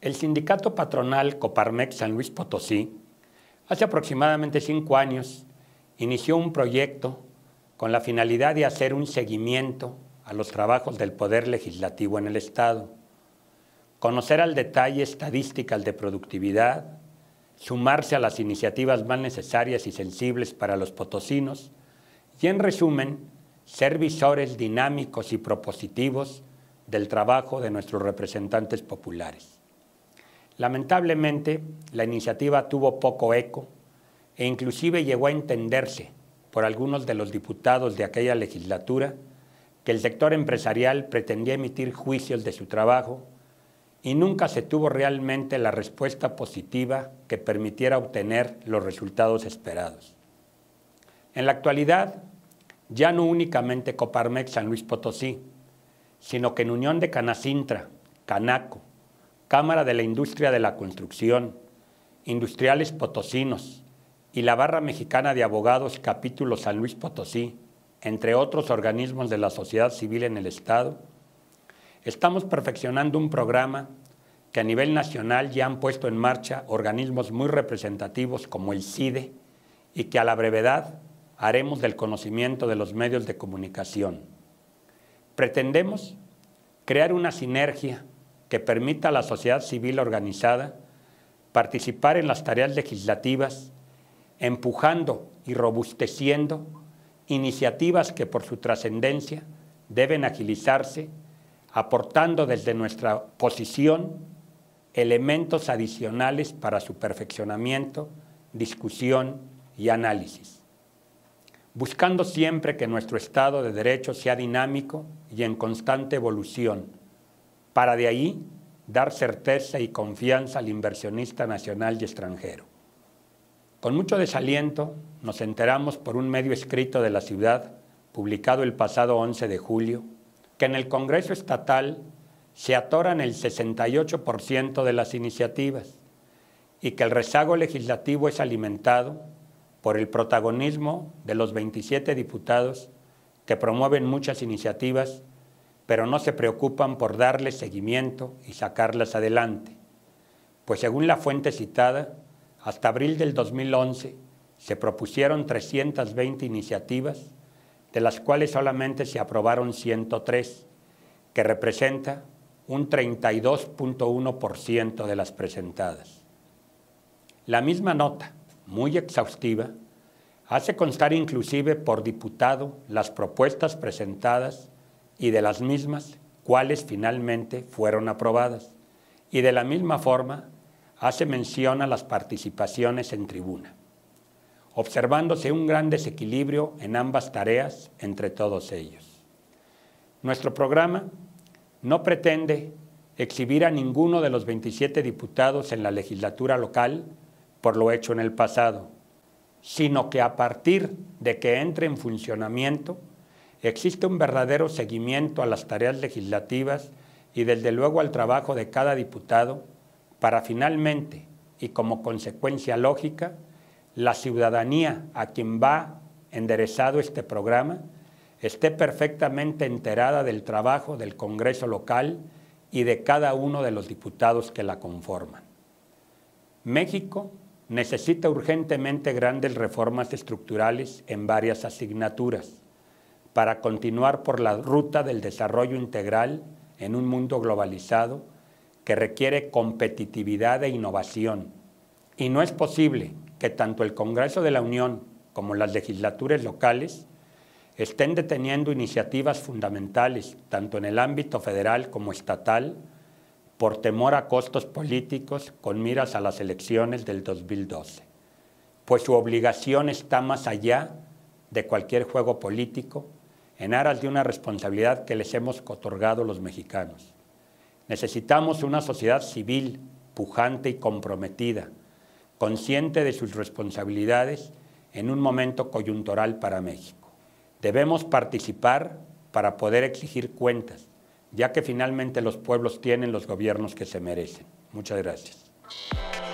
El sindicato patronal Coparmex San Luis Potosí, hace aproximadamente 5 años, inició un proyecto con la finalidad de hacer un seguimiento a los trabajos del Poder Legislativo en el Estado, conocer al detalle estadísticas de productividad, sumarse a las iniciativas más necesarias y sensibles para los potosinos y, en resumen, ser visores dinámicos y propositivos del trabajo de nuestros representantes populares. Lamentablemente, la iniciativa tuvo poco eco e inclusive llegó a entenderse por algunos de los diputados de aquella legislatura que el sector empresarial pretendía emitir juicios de su trabajo y nunca se tuvo realmente la respuesta positiva que permitiera obtener los resultados esperados. En la actualidad, ya no únicamente Coparmex San Luis Potosí, sino que en unión de Canacintra, Canaco, Cámara de la Industria de la Construcción, Industriales Potosinos y la Barra Mexicana de Abogados Capítulo San Luis Potosí, entre otros organismos de la sociedad civil en el Estado, estamos perfeccionando un programa que a nivel nacional ya han puesto en marcha organismos muy representativos como el CIDE y que a la brevedad haremos del conocimiento de los medios de comunicación. Pretendemos crear una sinergia que permita a la sociedad civil organizada participar en las tareas legislativas, empujando y robusteciendo iniciativas que por su trascendencia deben agilizarse, aportando desde nuestra posición elementos adicionales para su perfeccionamiento, discusión y análisis, buscando siempre que nuestro Estado de Derecho sea dinámico y en constante evolución, para de ahí dar certeza y confianza al inversionista nacional y extranjero. Con mucho desaliento nos enteramos por un medio escrito de la ciudad, publicado el pasado 11 de julio, que en el Congreso Estatal se atoran el 68% de las iniciativas y que el rezago legislativo es alimentado por el protagonismo de los 27 diputados que promueven muchas iniciativas, pero no se preocupan por darles seguimiento y sacarlas adelante, pues según la fuente citada, hasta abril del 2011 se propusieron 320 iniciativas, de las cuales solamente se aprobaron 103, que representa un 32.1% de las presentadas. La misma nota, muy exhaustiva, hace constar inclusive por diputado las propuestas presentadas y de las mismas cuáles finalmente fueron aprobadas, y de la misma forma hace mención a las participaciones en tribuna, observándose un gran desequilibrio en ambas tareas entre todos ellos. Nuestro programa no pretende exhibir a ninguno de los 27 diputados en la legislatura local por lo hecho en el pasado, sino que a partir de que entre en funcionamiento existe un verdadero seguimiento a las tareas legislativas y desde luego al trabajo de cada diputado para finalmente, y como consecuencia lógica, la ciudadanía a quien va enderezado este programa esté perfectamente enterada del trabajo del Congreso local y de cada uno de los diputados que la conforman. México necesita urgentemente grandes reformas estructurales en varias asignaturas para continuar por la ruta del desarrollo integral en un mundo globalizado que requiere competitividad e innovación. Y no es posible que tanto el Congreso de la Unión como las legislaturas locales estén deteniendo iniciativas fundamentales, tanto en el ámbito federal como estatal, por temor a costos políticos con miras a las elecciones del 2012, pues su obligación está más allá de cualquier juego político en aras de una responsabilidad que les hemos otorgado los mexicanos. Necesitamos una sociedad civil, pujante y comprometida, consciente de sus responsabilidades en un momento coyuntural para México. Debemos participar para poder exigir cuentas, ya que finalmente los pueblos tienen los gobiernos que se merecen. Muchas gracias.